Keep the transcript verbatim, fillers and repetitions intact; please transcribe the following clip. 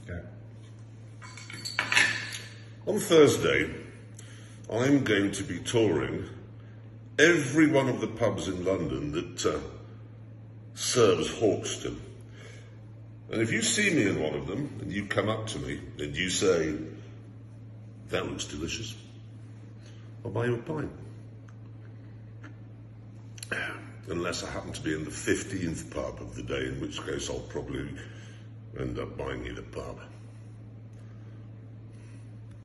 Okay. On Thursday, I'm going to be touring every one of the pubs in London that uh, serves Hawkston. And if you see me in one of them, and you come up to me, and you say, "That looks delicious," I'll buy you a pint. Unless I happen to be in the fifteenth pub of the day, in which case I'll probably end up buying you the pub.